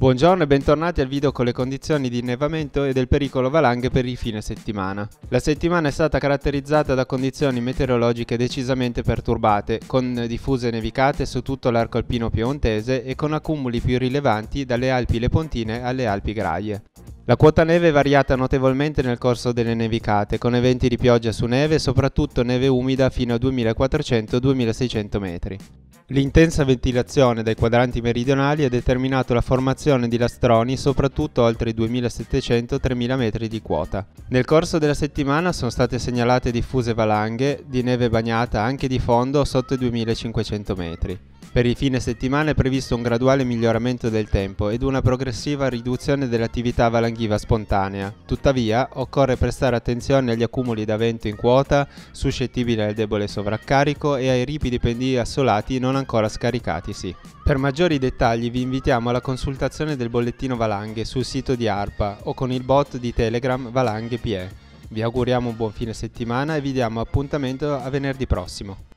Buongiorno e bentornati al video con le condizioni di innevamento e del pericolo valanghe per il fine settimana. La settimana è stata caratterizzata da condizioni meteorologiche decisamente perturbate, con diffuse nevicate su tutto l'arco alpino piemontese e con accumuli più rilevanti dalle Alpi Lepontine alle Alpi Graie. La quota neve è variata notevolmente nel corso delle nevicate, con eventi di pioggia su neve e soprattutto neve umida fino a 2400-2600 metri. L'intensa ventilazione dai quadranti meridionali ha determinato la formazione di lastroni soprattutto oltre i 2700-3000 metri di quota. Nel corso della settimana sono state segnalate diffuse valanghe di neve bagnata anche di fondo sotto i 2500 metri. Per il fine settimana è previsto un graduale miglioramento del tempo ed una progressiva riduzione dell'attività valanghiva spontanea. Tuttavia, occorre prestare attenzione agli accumuli da vento in quota, suscettibili al debole sovraccarico e ai ripidi pendii assolati non ancora scaricatisi. Per maggiori dettagli vi invitiamo alla consultazione del bollettino valanghe sul sito di ARPA o con il bot di Telegram Valanghe PE. Vi auguriamo un buon fine settimana e vi diamo appuntamento a venerdì prossimo.